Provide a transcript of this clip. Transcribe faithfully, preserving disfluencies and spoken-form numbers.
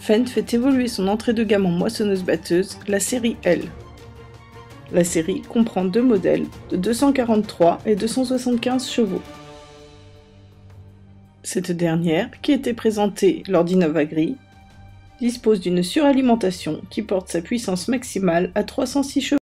Fendt fait évoluer son entrée de gamme en moissonneuse-batteuse, la série L. La série comprend deux modèles de deux cent quarante-trois et deux cent soixante-quinze chevaux. Cette dernière, qui était présentée lors d'InnovaGri, dispose d'une suralimentation qui porte sa puissance maximale à trois cent six chevaux.